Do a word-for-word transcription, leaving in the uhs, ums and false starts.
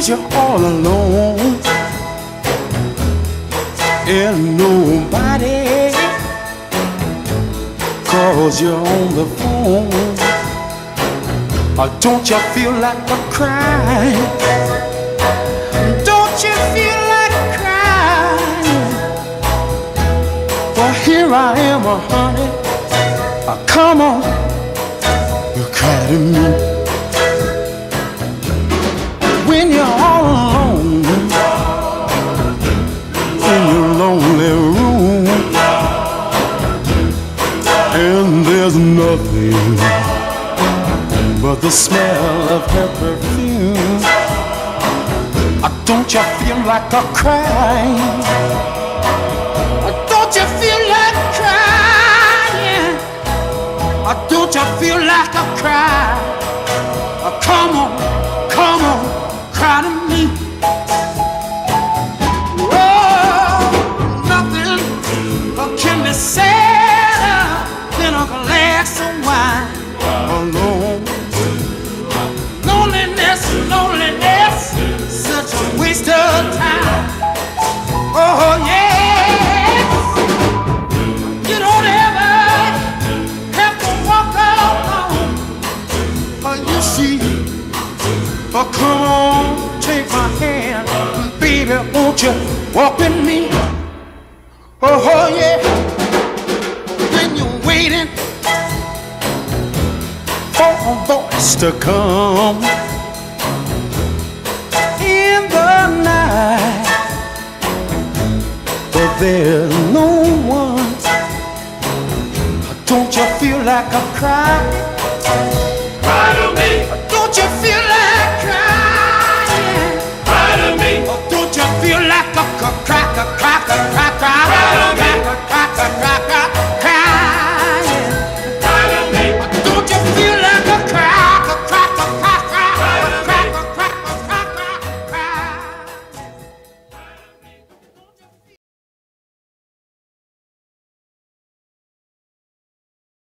Sometimes you're all alone and nobody calls you on the phone. Or don't you feel like a crying? Don't you feel like crying? Well, here I am, oh, honey. Oh, come on, you cry to me. When you're all alone in your lonely room, and there's nothing but the smell of her perfume. Don't you feel like a crying? Don't you feel like crying? Don't you feel like a cry? Come on, come on, cry to me. Oh, nothing can be sadder than a glass of wine alone. Loneliness, loneliness, such a waste of time. Oh yes, you don't ever have to walk alone. Oh, you see, oh come on, take my hand, baby, won't you walk with me? Oh, oh yeah, when you're waiting for a voice to come in the night, but there's no one. Don't you feel like a cry?